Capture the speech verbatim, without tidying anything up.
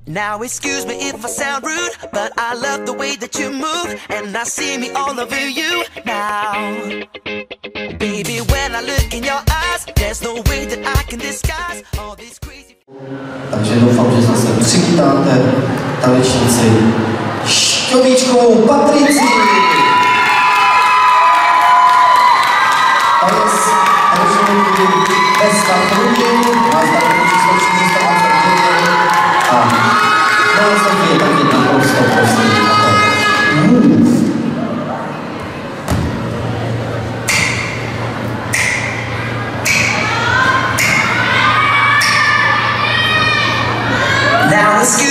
Now excuse me if I sound rude, but I love the way that you move, and I see me all over you now. Baby, when I look in your eyes, there's no way that I can disguise all these crazy... Takže doufám, že zase přivítáte tanečnici Šťovíčkovou Patricii. Tanec tanečníky Veska Průdy, nás tady číslo čtyři sta dvacet devět a následně je taky naprosto prostý a to Move. Now excuse